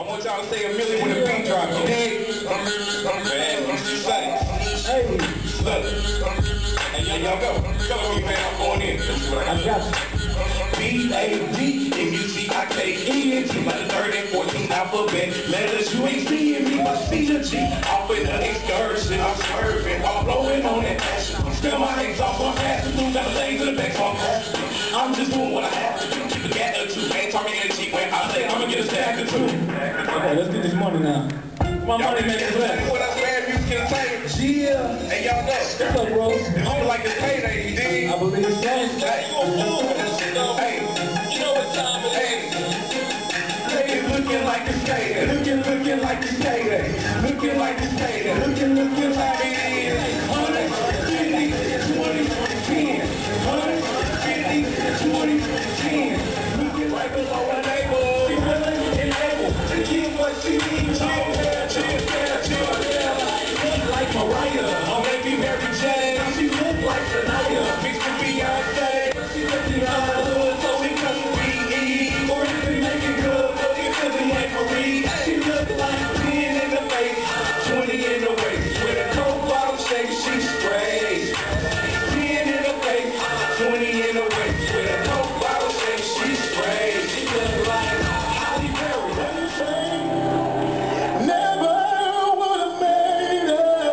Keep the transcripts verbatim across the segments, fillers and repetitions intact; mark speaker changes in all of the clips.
Speaker 1: want y'all to say a million when the beat drops, you dig? Man, what you say?
Speaker 2: Hey,
Speaker 1: look. Hey, y'all go. Tell me, man, I'm going in.
Speaker 2: I got you.
Speaker 1: B A D M U C I K E N T, by the third and fourteenth alphabet letters. You ain't seeing me, but see the G. Off in the excursion, I'm swerving, all blowing on that passion. Still my exhaust, I'm passing through, got the lanes in the back, so I'm passing. I'm just doing what I have to do. Keep the gat or two, ain't talking in the cheap way. I say I'ma get a stack or two.
Speaker 2: Okay, let's get this money now. My money making black.
Speaker 1: What I swear, music entertainment.
Speaker 2: Yeah.
Speaker 1: Hey, y'all know.
Speaker 2: What's up, bro?
Speaker 1: I feel like it's payday, you dig?
Speaker 2: I believe it's changed.
Speaker 1: Hey, you a fool with this shit, though. Hey,
Speaker 3: you know what time it is.
Speaker 1: Hey, looking like it's payday. Looking, looking like it's payday. Looking like it's payday. Looking, looking like it is. one hundred fifty, twenty, ten. one hundred fifty, twenty, ten. Looking like a low and able. She willing and able to get what she needs. Chill, chill, chill, chill, chill. Look like Mariah, or maybe Mary J. She look like Shania, mixed with Beyonce. She looking out of the hood, so it couldn't be E. Or if we make it good, but it couldn't like Marie. She look like ten in the face, twenty in the waist. With a coke bottle shake, she's straight. ten in the face, twenty in the waist. With a coke bottle shake, she's straight. She look like Halle Berry. Let me say, never would have made it.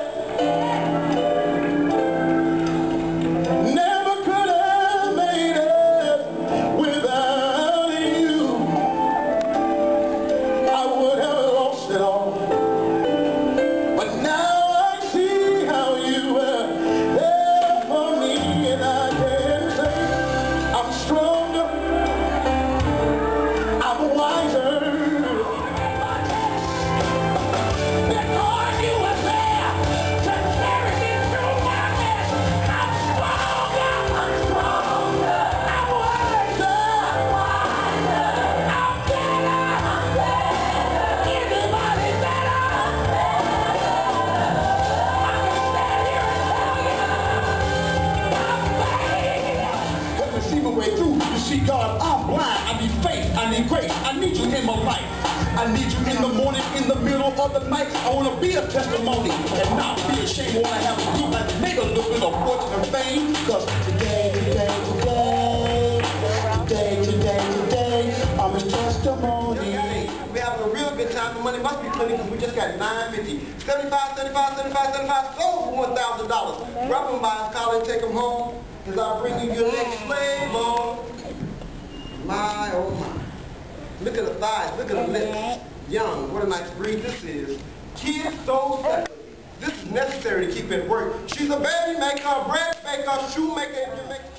Speaker 1: Never could have made it without you. I would have lost it all. But now I see how you were there for me, and I can say I'm stronger, I'm wiser. Because you were there to carry me through my mess. I'm stronger, I'm stronger, I'm wiser, I'm wiser, I'm better, I'm better. Anybody better? I'm better. I can stand here and tell you, I'm better. Let me see my way through. You see, God, I'm blind. I need faith. I need grace. I need you in my life. I need you in the morning, in the middle of the night. I want to be a testimony and not be ashamed. I want to have a group that make a little bit of fortune and fame. Because today, today, today, today, today, today, I'm his testimony.
Speaker 4: We're having a real good time. The money must be plenty because we just got nine fifty. seventy-five, seventy-five, seventy-five, seventy-five, sold for one thousand dollars. Grab them by his collar and take them home. Because I'll bring you your next slave on. My, oh my. Look at the thighs, look at the lips. Young, what a nice breed this is. Kids so special. This is necessary to keep at work. She's a baby maker, bread maker, shoe maker, and you make